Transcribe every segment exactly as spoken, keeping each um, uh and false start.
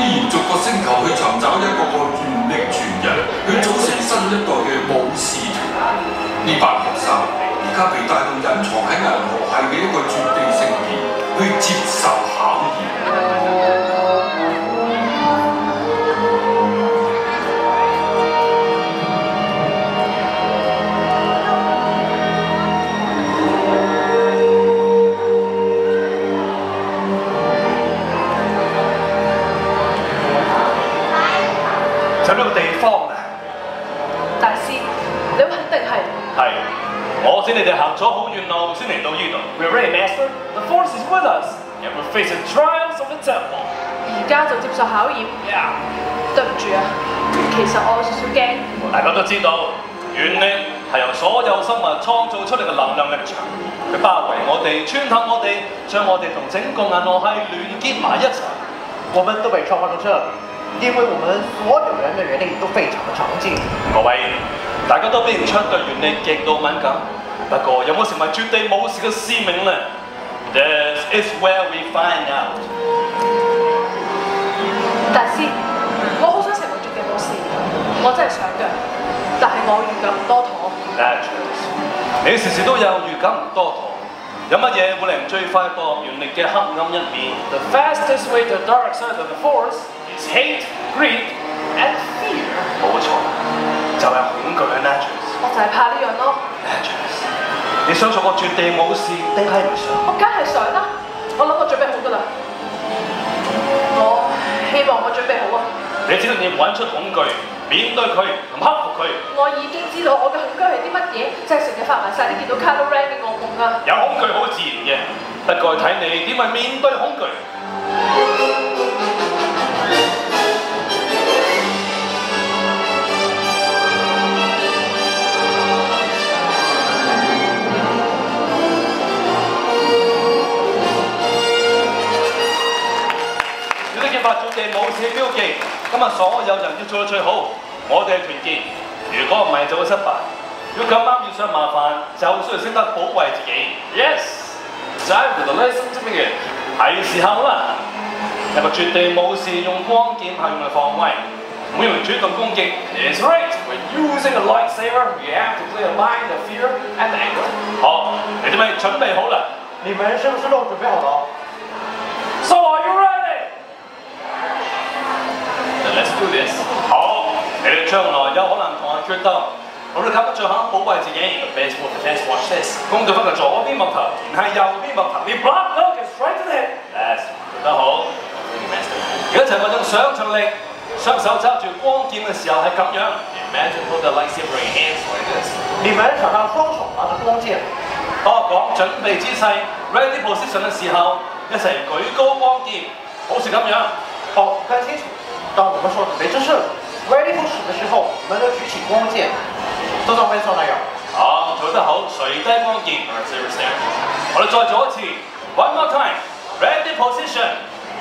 必然逐個星球去尋找一個個原力傳人，去組成新一代嘅武士團。呢班學生而家被帶到隱藏喺銀河系嘅一個絕地聖殿，去接受考驗。 就呢個地方啊！ 大師，你肯定係？ 係，我知你哋行咗好遠路先嚟到呢度。We're ready, Master. The Force is with us, and we're facing trials of the temple. 而家就接受考驗。 Yeah. 對唔住啊，其實我有少少驚。 大家都知道，原力係由所有生物創造出嚟嘅能量力場，佢包圍我哋，穿透我哋，將我哋同整個銀河系聯結埋一齊。 我們都被召喚到這裡。 因為我們所有人的原力都非常的強勁。 各位，大家都表現出對原力極度敏感，不過有冇成為絕地武士嘅使命呢 ？This is where we find out。 大師，我好想成為絕地武士，我真係想㗎，但係我預感唔多妥。 你時時都有預感唔多妥，有乜嘢會令最快過原力嘅黑暗一面 ？The fastest way to the dark side of the force is hate, greed, and fear。冇錯，就係恐懼嘅 Naturals。 我就係怕呢樣咯。 Naturals，你想做個絕地武士定係唔想？ 我梗係想啦，我諗我準備好㗎啦。我希望我準備好啊。 你只要你揾出恐懼，面對佢同克服佢。 我已經知道我嘅恐懼係啲乜嘢，就係成日發埋晒啲見到 Kylo Ren 嘅噩夢啊。 有恐懼好自然嘅，不過睇你點去面對恐懼。 絕地武士嘅標記，今日所有人要做到最好，我哋係團結。如果唔係就會失敗。如果咁啱遇上麻煩，就需要識得保衞自己。Yes, time for the lesson to begin。係時候啦！一個絕地武士用光劍係用嚟防衞，唔會用嚟主動攻擊。It's right. When using a lightsaber, you have to play a line of fear and anger。好，你哋咪準備好啦？ 你們是不是都準備好了 ？So are you ready? Let's do this。好，你哋將來有可能同人決鬥，我哋靠得最肯保衞自己。The best for the best. Watch this。攻對方嘅左邊膊頭，然係右邊膊頭。你 block look is right to the head。Yes，做得好。而家就係運用想像力，雙手揸住光劍嘅時候係咁樣。Imagine put the lightsaber in your hands like this。 你們想讓雙手拿着光劍。 當我講準備姿勢 ready position 嘅時候，一齊舉高光劍，好似咁樣。 好，看清楚。 當我們說準備姿勢 ready for 使的時候，我們就舉起光劍，就像威少那樣。 好，做得好，垂低光劍。我哋再做一次 ，one more time，ready position。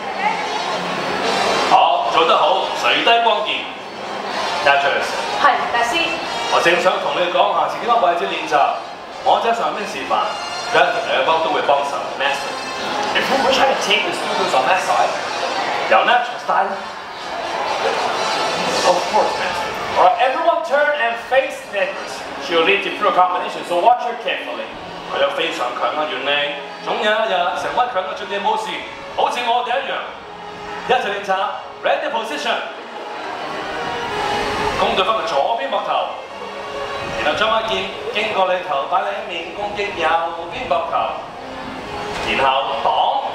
好，做得好，垂低光劍。Naturals。 係，大師。 我正想同你講下自己個位置練習，我喺上邊示範，一兩幫都會幫手。Master。If you wish I could take the students on that side， 由 Natural style。 Of course, Master. All right, everyone turn and face Necros. She will lead you through a combination, so watch her carefully. 佢有非常強嘅原力，總有一日成為強嘅絕地武士，好似我哋一樣。一齊練習 ，ready position。攻對方嘅左邊膊頭，然後將把劍經過你頭擺你一面攻擊右邊膊頭，然後擋。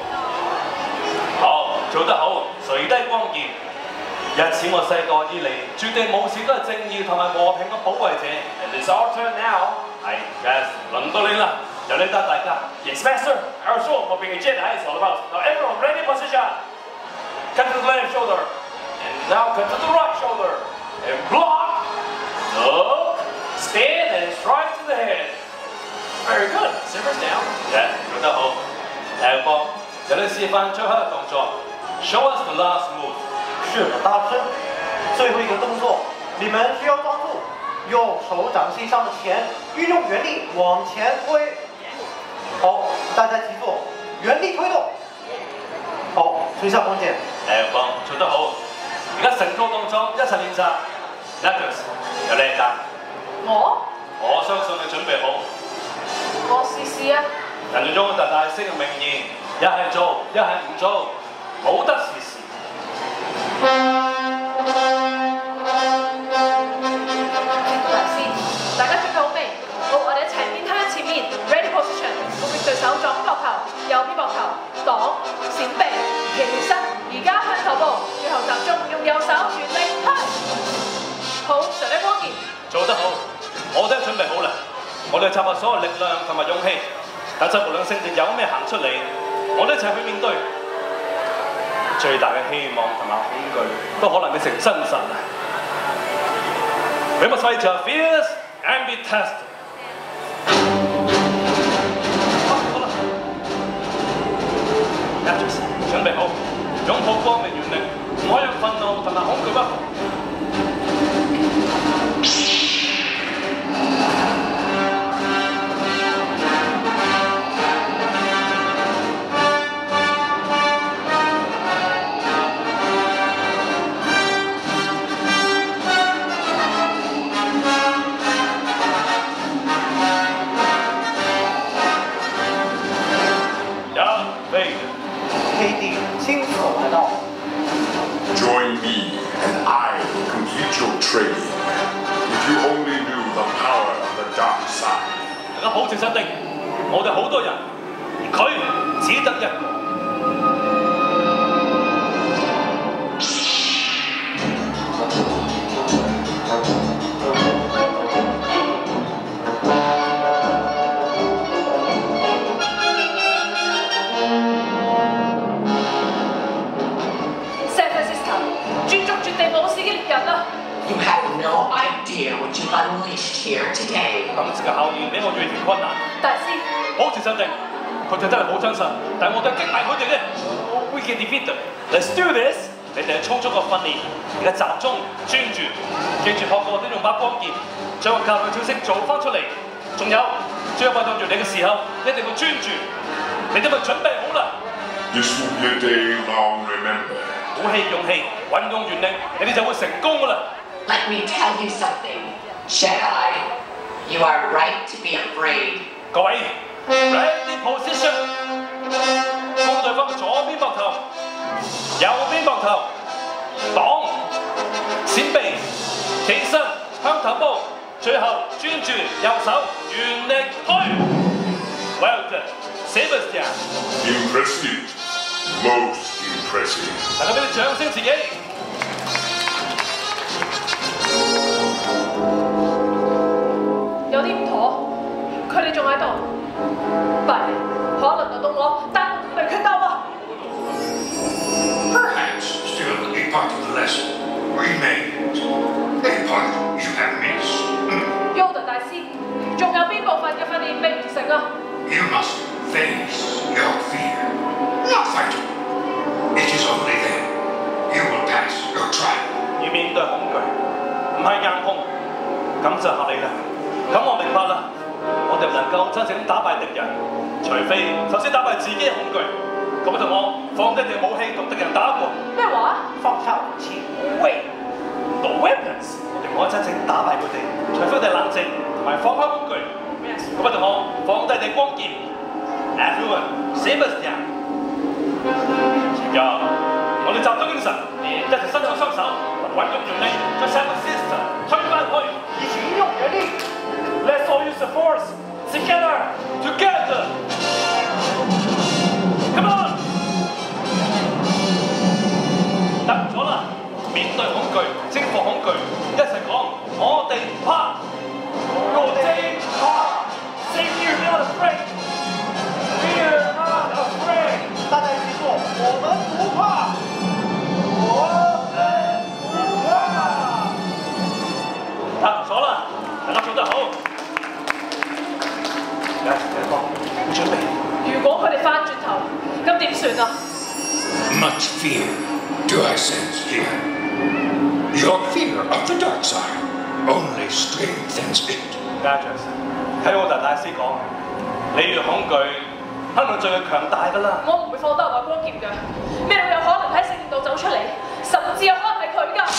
好，做得好，垂低光劍。 日此我世代以嚟，絕地武士都係正義同埋和平嘅保衞者。And it's our turn now。係 ，Yes， 輪到你啦，由你帶大家。Yes, Master. Our show of being a Jedi is all about. Now everyone ready position. Cut to the left shoulder, and now cut to the right shoulder, and block. Look, stand and strike to the head. Very good. Simmer's down. Yeah， 做得好。第波，由你示範最後嘅動作。Show us the last move。 是的，大師。最後一個動作，你們需要抓住，用手掌心上的錢，運用原力往前推。好，大家記住，原力推動。好，垂下光劍。 誒，幫做得好。 神高動作一齊練習。Natus 有叻㗎， 我我相信你準備好。 我試試啊！ 人哋中大大聲嘅名言，一係做，一係唔做，冇得試試。 大師，大家準備好未？好，我哋一齊面向前面 ，ready position， 攻擊對手左邊膊頭、右邊膊頭，擋、閃避、其身，而家向頭部，最後集中用右手原力推。好，上一光劍。 做得好，我哋準備好啦。我哋集合所有力量同埋勇氣，等陣無論勝敵有咩行出嚟，我哋一齊去面對。最大嘅希望同埋恐懼都可能變成真實啊！We must fight our fears and be tested。好啦 ，Natus 準備好，擁抱光明原力，唔可以讓憤怒同埋恐懼屈服。 Join me and I will complete your training. If you only knew the power of the dark side. 大家保持鎮定，我哋好多人，而佢只得一個。 You have no idea what you've unleashed here today. 今次嘅考驗比我預期困難。 大師， 保持鎮定，佢哋真係好真實，但係我哋擊敗佢哋嘅。We can defeat them. Let's do this. 你哋係充足嘅訓練，而家集中專注，記住學過點用把光劍，將個教練招式做翻出嚟。仲有，將運動完你嘅時候，一定要專注。你哋咪準備好啦。 This will be a day long remembered. 鼓氣勇氣，運用原力，你哋就會成功㗎啦。 Let me tell you something, Jedi. You are right to be afraid. 各位 ，ready position， 攻對方左邊膊頭，右邊膊頭，擋，閃避，起身，向頭部，最後專注右手，原力推。Well done, Sebastian. Impressive. Most impressive. 大家俾啲掌聲自己。 有啲唔妥，佢哋仲喺度，弊，可能輪到我單獨同你決鬥啊 Perhaps still a part of the lesson remains. A part you have missed. Yoda 大師，仲有邊部分嘅訓練未完成啊 You must face your fear, not fight it. It is only then you will pass your trial. 要面對恐懼，唔係硬碰，咁就合理啦。咁我明白啦，我哋唔能夠真正打敗敵人，除非首先打敗自己嘅恐懼。各位同我放低你嘅武器同敵人打過。 咩話？ 放下武器。 喂 ，No weapons， 我哋可以真正打敗佢哋，除非我哋冷靜同埋放開恐懼。各位同我放低你光劍 ，Everyone， Sebastian。而家我哋集中精神，一齊伸長雙手，運用原力將 Sebastian 推翻去， 一起運用原力。 Let's all use the force together, together. Come on. 得咗啦！面對恐懼，征服恐懼，一齊講，我哋唔怕，我哋唔怕。Say we're not afraid. We're not afraid. 大家一起說，我們不怕，我們不怕。 得咗啦！大家做得好。而家第一個準備。 如果佢哋翻轉頭，咁點算啊 Much fear do I sense here. Your fear of the dark side only strengthens it. 家長睇我大大師講，你越恐懼，黑暗就越強大㗎啦。 我唔會放低我光劍㗎，咩都有可能喺聖殿度走出嚟，甚至有可能係佢㗎。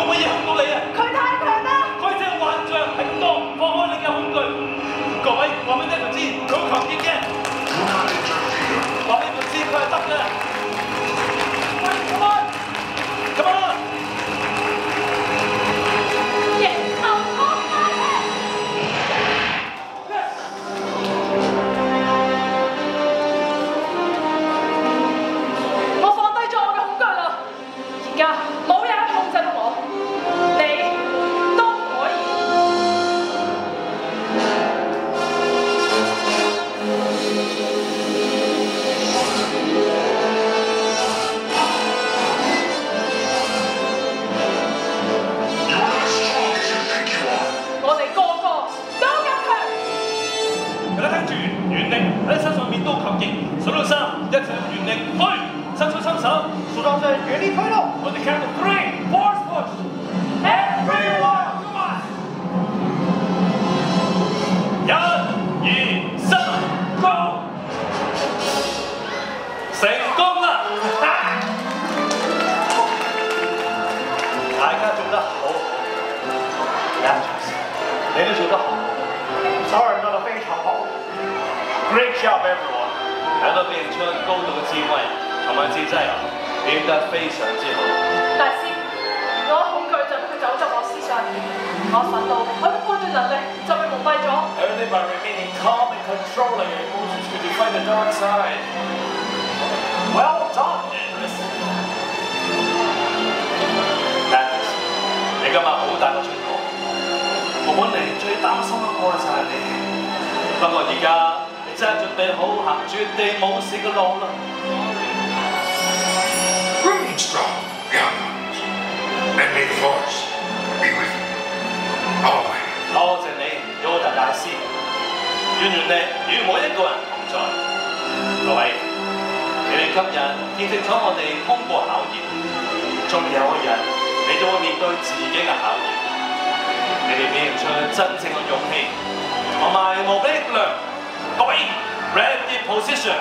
會唔會影響到你啊？ 佢太強啦！ 佢隻幻象係咁多，放開你嘅恐懼。各位話俾呢個知，佢好強勁嘅。話俾佢知，佢係得嘅。Come on, come on！ 迎頭光環。我放低咗我嘅恐懼啦，而家冇人控制到我，你都唔可以。我哋個個都咁強。 大家聽住，原力喺身上面都強勁。數到三，一齊用原力去，伸出雙手。 数到三，原力推動。 我哋 count to three, force push. Everyone, come on！ 一、二、三 ，go！ 成功啦！大家做得好好，你都做得好好。 小人做得非常好。 Great job, everyone！ 睇到表現出高度嘅智慧同埋智慧，表現得非常之好。 大師，我恐懼就會走進我思想，我憤怒，我嘅判斷能力就被蒙蔽咗。 Only by remaining calm and controlling your emotions can you fight the dark side. Well done, Dennis. Dennis， 你今日好大個進步。我本嚟最擔心嗰個就係你，不過而家你真係準備好行絕地武士嘅路啦。 Remain strong, young ones, and may the force be with you always. 多謝你，Yoda大師，願原力與每一個人同在。各位，你哋今日見證咗我哋通過考驗，仲有一日你就會面對自己嘅考驗。你哋表現出真正嘅勇氣同埋無比力量。各位 ，ready position，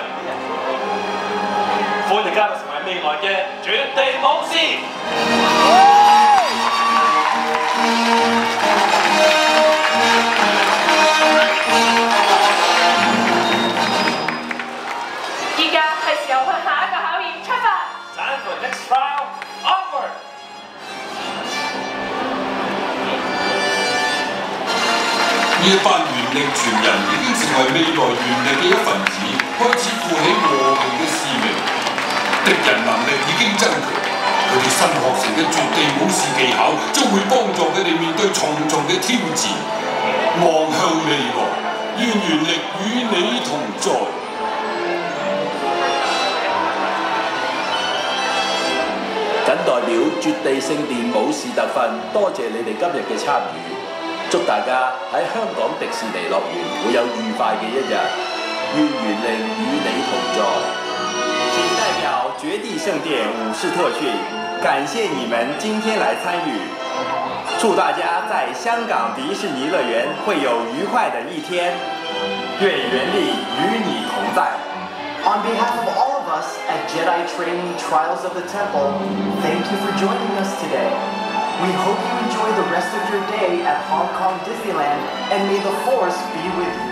歡迎加入成為未來嘅絕地武士。 而家係時候去下一個考驗，出發。 Time for the next round, onward！ 呢一班原力傳人已經成為未來原力嘅一份子，開始負起和平嘅使命。敵人能力已經增強，佢哋新學成嘅絕地武士技巧將會幫助佢哋面對重重嘅挑戰。望向未來，願原力與你同在。 謹代表絕地聖殿武士特訓，多謝你哋今日嘅參與。祝大家喺香港迪士尼樂園會有愉快嘅一日，願原力與你同在。 謹代表絕地聖殿武士特訓，感謝你們今天來參與。祝大家在香港迪士尼樂園會有愉快的一天，願原力與你同在。 On behalf of all of us at Jedi Training Trials of the Temple, thank you for joining us today. We hope you enjoy the rest of your day at Hong Kong Disneyland, and may the Force be with you.